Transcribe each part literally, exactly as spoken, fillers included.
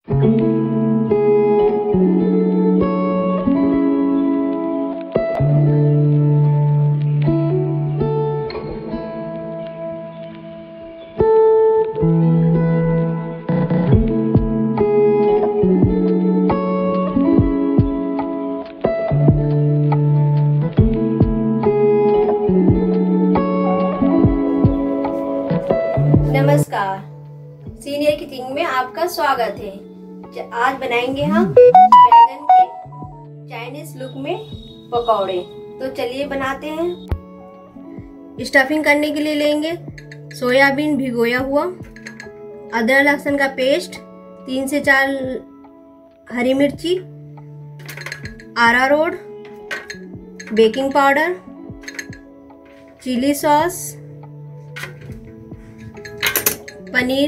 नमस्कार, senior kitchen में आपका स्वागत है। आज बनाएंगे हम बैगन के चाइनीज लुक में पकौड़े। तो चलिए बनाते हैं। स्टफिंग करने के लिए लेंगे सोयाबीन भिगोया हुआ, अदरक लहसुन का पेस्ट, तीन से चार हरी मिर्ची, arrowroot, baking powder, chilli sauce, paneer,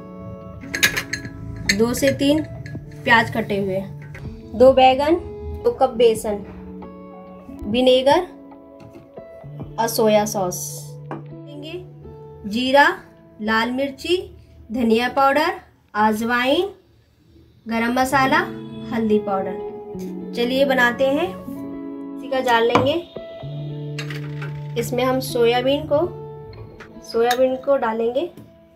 दो से तीन प्याज कटे हुए, दो बैगन, दो कप बेसन, विनेगर और सोया सॉस लेंगे, जीरा, लाल मिर्ची, धनिया पाउडर, अजवाइन, गरम मसाला, हल्दी पाउडर। चलिए बनाते हैं। इसी का जाल लेंगे। इसमें हम सोयाबीन को सोयाबीन को डालेंगे।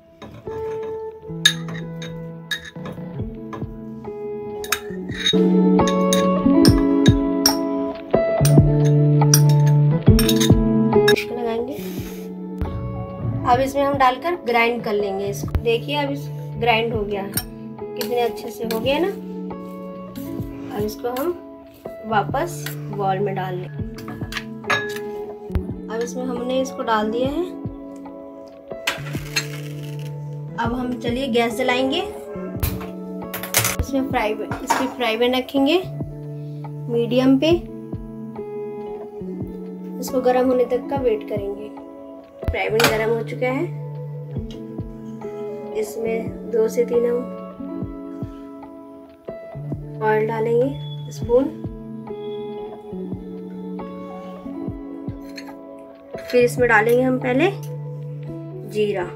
लगाएंगे। अब इसमें हम डालकर ग्राइंड कर लेंगे इसको। देखिए अब इस ग्राइंड हो गया, कितने अच्छे से हो गया ना। अब इसको हम वापस बॉल में डाल लेंगे। अब इसमें हमने इसको डाल दिया है। अब हम चलिए गैस जलाएंगे। इसमें फ्राई इसकी फ्राई पैन रखेंगे मीडियम पे। इसको गर्म होने तक का वेट करेंगे। फ्राई पैन गर्म हो चुका है। इसमें दो से तीन हम ऑयल डालेंगे स्पून। फिर इसमें डालेंगे हम पहले जीरा।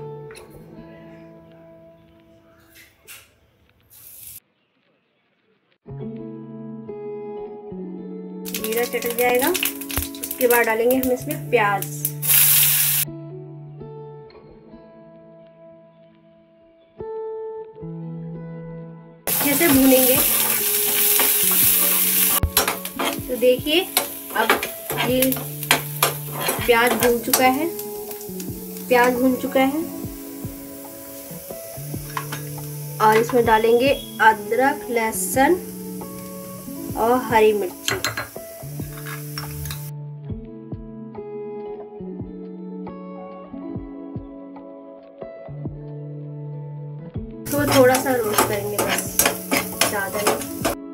जीरा चटक जाएगा, उसके बाद डालेंगे हम इसमें प्याज। अच्छे से भूनेंगे। तो देखिए अब ये प्याज भून चुका है प्याज भून चुका है और इसमें डालेंगे अदरक, लहसुन और हरी मिर्ची। तो थोड़ा सा रोस्ट करेंगे, बस ज़्यादा नहीं।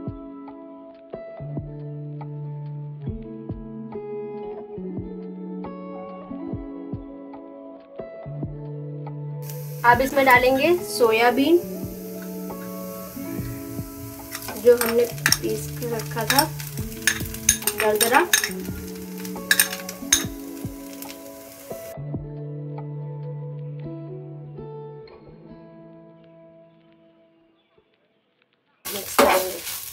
अब इसमें डालेंगे सोयाबीन जो हमने पीस के रखा था दरदरा। मिक्स करेंगे।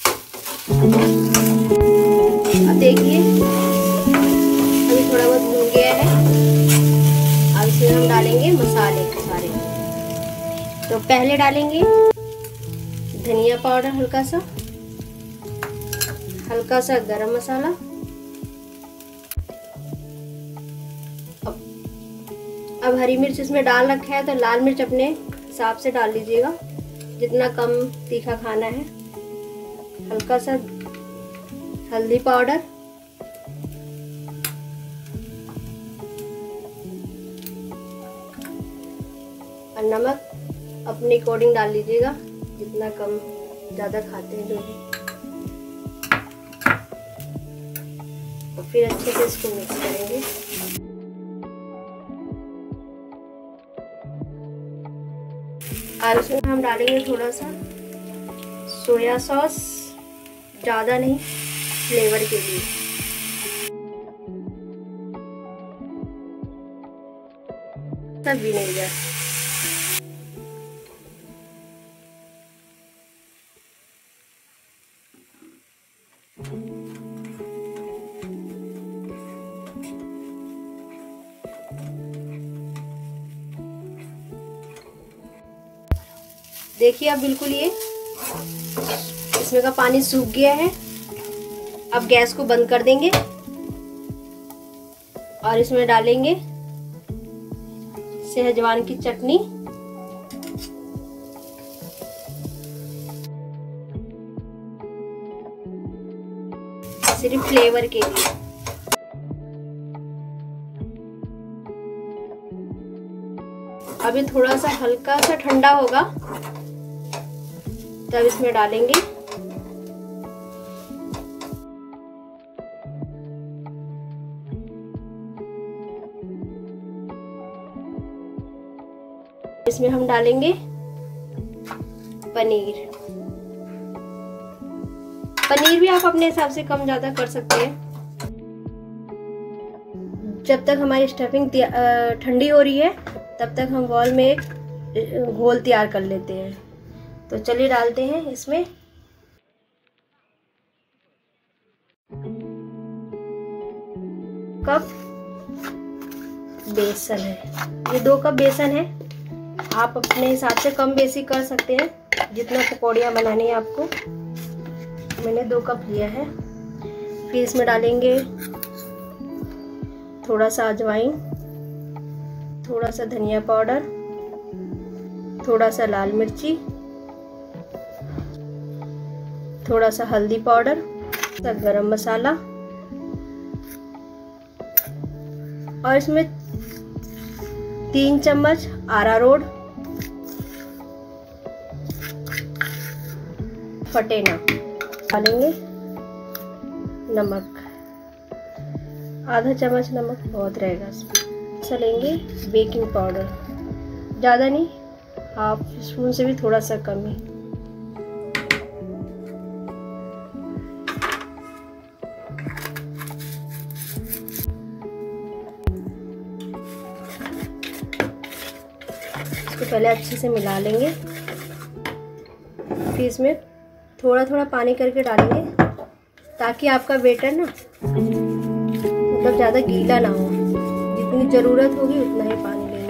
अब देखिए अभी थोड़ा बहुत भून गया है। अब इसमें हम डालेंगे मसाले सारे। तो पहले डालेंगे धनिया पाउडर, हल्का सा हल्का सा गरम मसाला। अब अब हरी मिर्च इसमें डाल रखा है तो लाल मिर्च अपने हिसाब से डाल लीजिएगा, जितना कम तीखा खाना है। हल्का सा हल्दी पाउडर, और नमक अपने अकॉर्डिंग डाल लीजिएगा, जितना कम ज़्यादा खाते हैं जो भी। और फिर अच्छे से इसको मिक्स करेंगे। और इसमें हम डालेंगे थोड़ा सा सोया सॉस, ज़्यादा नहीं, फ्लेवर के लिए। सब विनेगर। देखिए अब बिल्कुल ये इसमें का पानी सूख गया है। अब गैस को बंद कर देंगे और इसमें डालेंगे सहजवान की चटनी, सिर्फ फ्लेवर के लिए। अभी थोड़ा सा हल्का सा ठंडा होगा तब इसमें डालेंगे इसमें हम डालेंगे पनीर। पनीर भी आप अपने हिसाब से कम ज़्यादा कर सकते हैं। जब तक हमारी स्टफिंग ठंडी हो रही है तब तक हम बॉल में एक घोल तैयार कर लेते हैं। तो चलिए डालते हैं इसमें कप बेसन है। ये दो कप बेसन है। आप अपने हिसाब से कम बेसी कर सकते हैं जितना पकौड़ियाँ बनानी है आपको। मैंने दो कप लिया है। फिर इसमें डालेंगे थोड़ा सा अजवाइन, थोड़ा सा धनिया पाउडर, थोड़ा सा लाल मिर्ची, थोड़ा सा हल्दी पाउडर, थोड़ा गरम मसाला और इसमें तीन चम्मच अरारोट, फटेना डालेंगे। नमक आधा चम्मच नमक बहुत रहेगा इसमें। चलेंगे बेकिंग पाउडर, ज़्यादा नहीं, हाफ स्पून से भी थोड़ा सा कम ही। इसको पहले अच्छे से मिला लेंगे। फिर इसमें थोड़ा थोड़ा पानी करके डालेंगे ताकि आपका बैटर ना मतलब ज़्यादा गीला ना हो। जितनी ज़रूरत होगी उतना ही पानी लेंगे।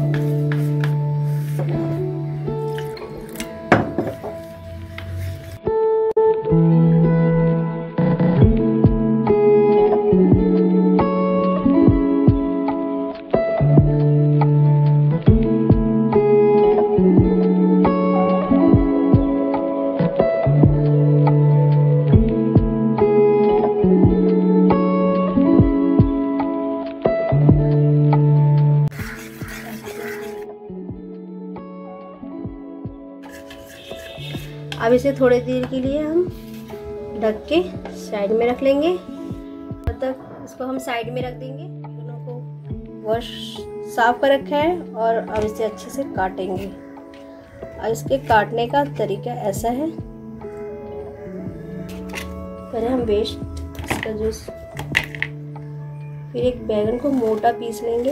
अब इसे थोड़ी देर के लिए हम ढक के साइड में रख लेंगे। तब तक इसको हम साइड में रख देंगे। दोनों को वॉश साफ कर रखा है और अब इसे अच्छे से काटेंगे। और इसके काटने का तरीका ऐसा है, पहले हम वेस्ट इसका जूस, फिर एक बैंगन को मोटा पीस लेंगे,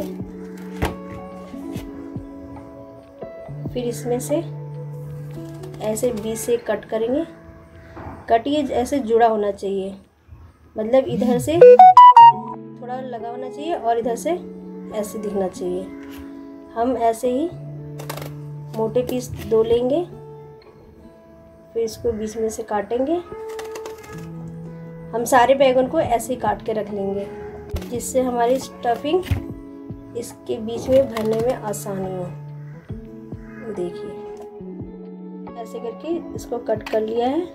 फिर इसमें से ऐसे बीच से कट करेंगे। कट ये ऐसे जुड़ा होना चाहिए, मतलब इधर से थोड़ा लगा होना चाहिए और इधर से ऐसे दिखना चाहिए। हम ऐसे ही मोटे पीस दो लेंगे, फिर इसको बीच में से काटेंगे। हम सारे बैगन को ऐसे ही काट के रख लेंगे जिससे हमारी स्टफिंग इसके बीच में भरने में आसानी हो। देखिए ऐसे करके इसको कट कर लिया है।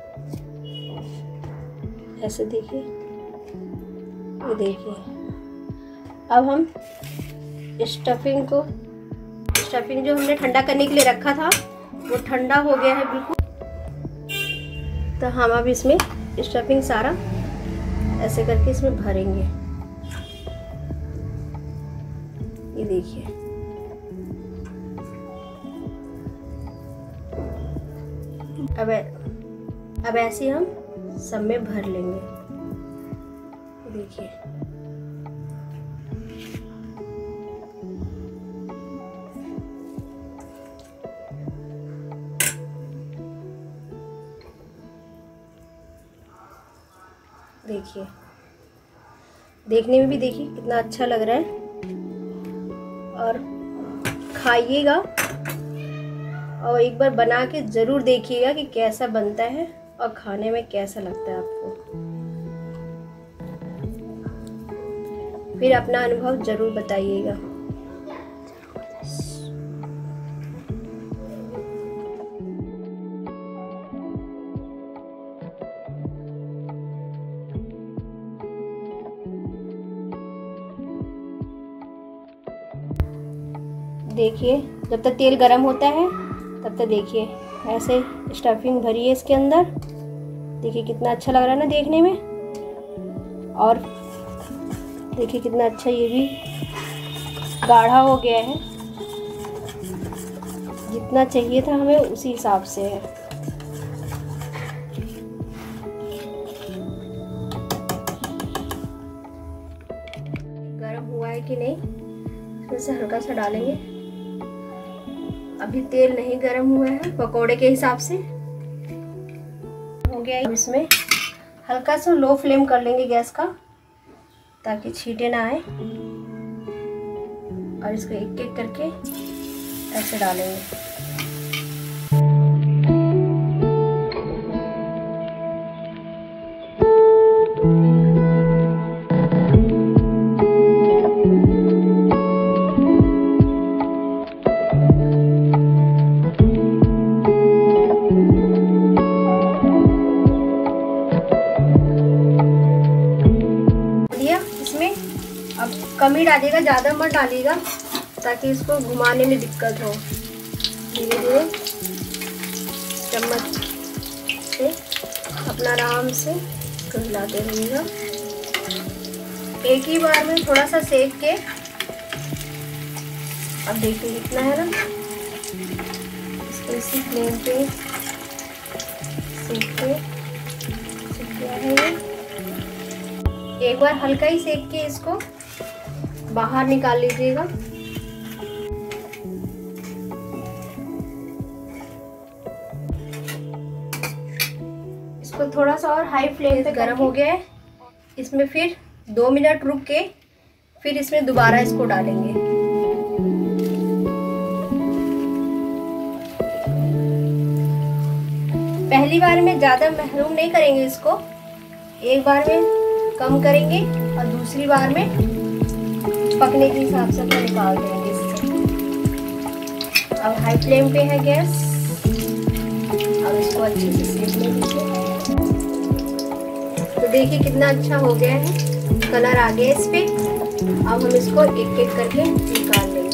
ऐसे देखिए, ये देखिए। अब हम स्टफिंग को स्टफिंग जो हमने ठंडा करने के लिए रखा था वो ठंडा हो गया है बिल्कुल। तो हम अब इसमें स्टफिंग सारा ऐसे करके इसमें भरेंगे। ये देखिए, अब अब ऐसे हम सब में भर लेंगे। देखिए देखिए, देखने में भी देखिए कितना अच्छा लग रहा है। और खाइएगा और एक बार बना के ज़रूर देखिएगा कि कैसा बनता है और खाने में कैसा लगता है आपको। फिर अपना अनुभव ज़रूर बताइएगा। देखिए, जब तक तेल गरम होता है तब तक देखिए ऐसे स्टफिंग भरी है इसके अंदर। देखिए कितना अच्छा लग रहा है ना देखने में। और देखिए कितना अच्छा ये भी गाढ़ा हो गया है, जितना चाहिए था हमें उसी हिसाब से है। गरम हुआ है कि नहीं, इसमें से हल्का सा डालेंगे। अभी तेल नहीं गरम हुआ है पकोड़े के हिसाब से। हो गया, इसमें हल्का सा लो फ्लेम कर लेंगे गैस का, ताकि छींटे ना आए। और इसको एक एक करके ऐसे डालेंगे। इसमें अब कम ही डालिएगा, ज़्यादा मत डालिएगा, ताकि इसको घुमाने में दिक्कत हो। धीरे धीरे चम्मच से अपना आराम से हिलाते रहिएगा। एक ही बार में थोड़ा सा सेक के, अब देखिए कितना है ना, इसको इसी फ्लेम पे सेक के सेक किया है ये। एक बार हल्का ही सेक के इसको बाहर निकाल लीजिएगा। इसको थोड़ा सा और हाई फ्लेम पे गर्म हो गया है। इसमें फिर दो मिनट रुक के फिर इसमें दोबारा इसको डालेंगे। पहली बार में ज़्यादा महरूम नहीं करेंगे इसको, एक बार में कम करेंगे और दूसरी बार में पकने के हिसाब से अपना निकाल देंगे इससे। अब हाई फ्लेम पे है गैस। अब इसको अच्छे से सेकने दीजिए। तो देखिए कितना अच्छा हो गया है, कलर आ गया इस पे। अब हम इसको एक एक करके निकाल लेंगे।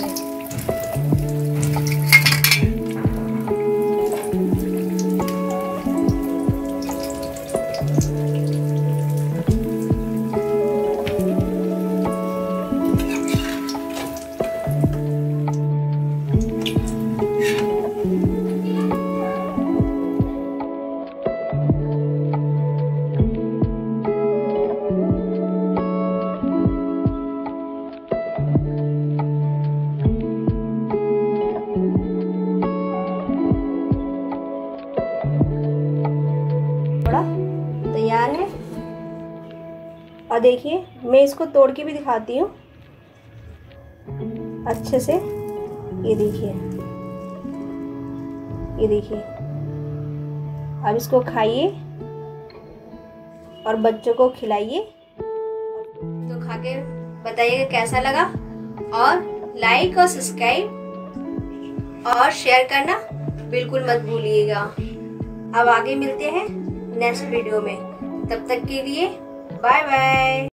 तैयार है। और देखिए मैं इसको तोड़ के भी दिखाती हूँ अच्छे से। ये देखिए, ये देखिए। अब इसको खाइए और बच्चों को खिलाइए। तो खा के बताइएगा कैसा लगा, और लाइक और सब्सक्राइब और शेयर करना बिल्कुल मत भूलिएगा। अब आगे मिलते हैं नेक्स्ट वीडियो में। तब तक के लिए बाय बाय।